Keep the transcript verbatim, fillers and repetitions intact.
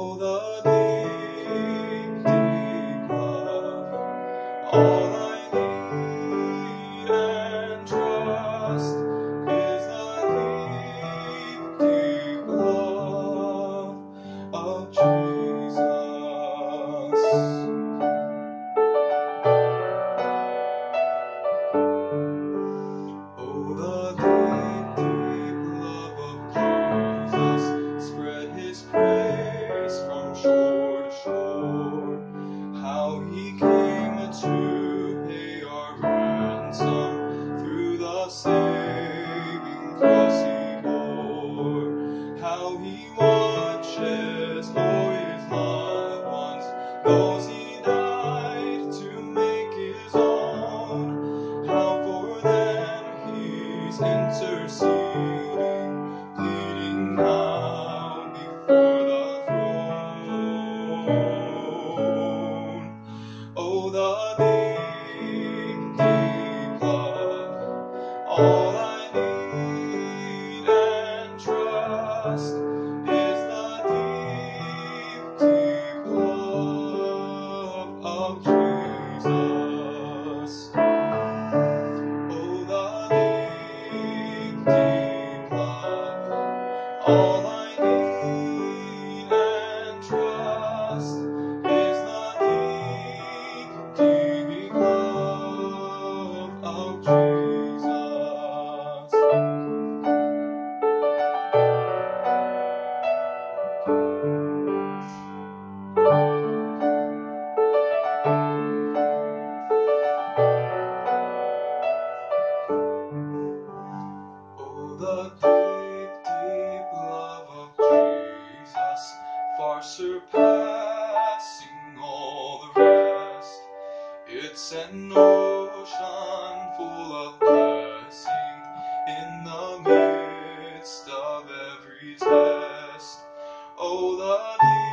Oh, the deep, deep love, all I need and trust is the deep, deep love of Jesus. Oh, the deep, deep love of Jesus, spread his praise from shore to shore. How he came to pay our ransom through the saving cross he bore. How he watches o'er his loved ones, those he died to make his own. How for them he's interceding, pleading now before the throne. Oh, the deep, deep love, all I need and trust is the deep, deep love of Jesus. Oh, the deep, deep love, all I need and trust is the deep, deep love of Jesus. Oh, the deep, deep love of Jesus, far surpassing all the rest. It's an ocean full of blessing in the midst of every test. Oh, the deep